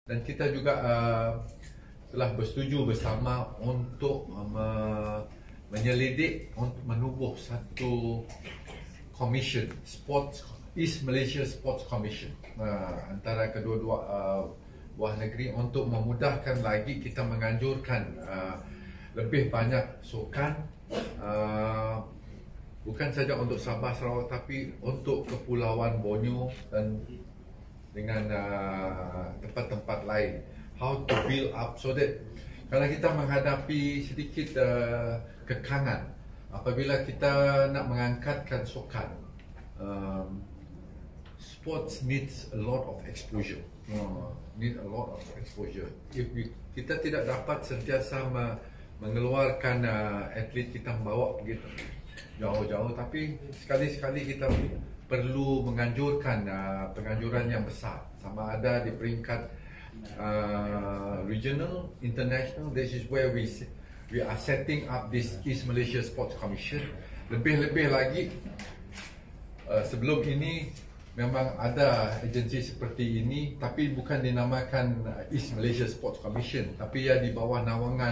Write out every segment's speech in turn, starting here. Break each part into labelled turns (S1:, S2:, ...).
S1: Dan kita juga telah bersetuju bersama untuk menyelidik untuk menubuh satu commission, East Malaysia Sports Commission, antara kedua-dua buah negeri untuk memudahkan lagi kita menganjurkan lebih banyak sukan, bukan saja untuk Sabah Sarawak tapi untuk Kepulauan Borneo dan dengan tempat-tempat lain. How to build up so that kalau kita menghadapi sedikit kekangan apabila kita nak mengangkatkan sukan, sports needs a lot of exposure. If kita tidak dapat sentiasa mengeluarkan atlet kita membawa pergi jauh-jauh, tapi sekali-sekali kita perlu menganjurkan penganjuran yang besar, sama ada di peringkat regional, international. This is where we are setting up this East Malaysia Sports Commission. Lebih-lebih lagi, sebelum ini memang ada agensi seperti ini, tapi bukan dinamakan East Malaysia Sports Commission, tapi ia di bawah naungan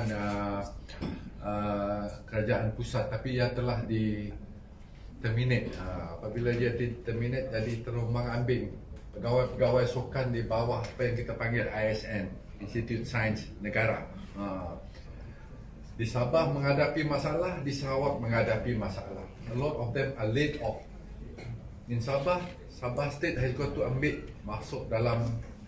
S1: kerajaan pusat, tapi ia telah di terminate. Apabila dia terminate, jadi terumbang ambing pegawai-pegawai sukan di bawah apa yang kita panggil ISN, Institute Sains Negara. Di Sabah menghadapi masalah, di Sarawak menghadapi masalah. A lot of them are laid off. In Sabah State has got to ambil masuk dalam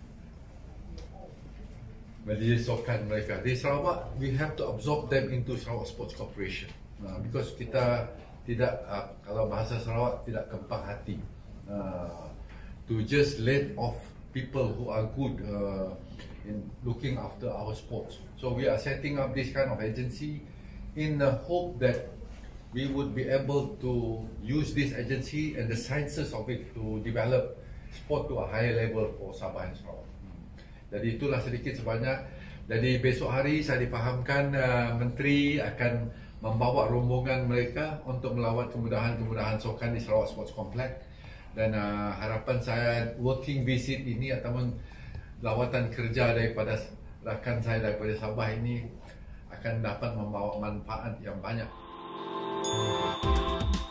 S1: majlis sukan mereka. Di Sarawak, we have to absorb them into Sarawak Sports Corporation, because kita tidak, kalau bahasa Sarawak, tidak kempang hati to just let off people who are good in looking after our sports. So we are setting up this kind of agency in the hope that we would be able to use this agency and the sciences of it to develop sport to a higher level for Sabah and Sarawak. Jadi itulah sedikit sebanyak. Jadi besok hari saya difahamkan Menteri akan membawa rombongan mereka untuk melawat kemudahan-kemudahan sukan di Sarawak Sports Complex. Dan harapan saya working visit ini ataupun lawatan kerja daripada rakan saya daripada Sabah ini akan dapat membawa manfaat yang banyak.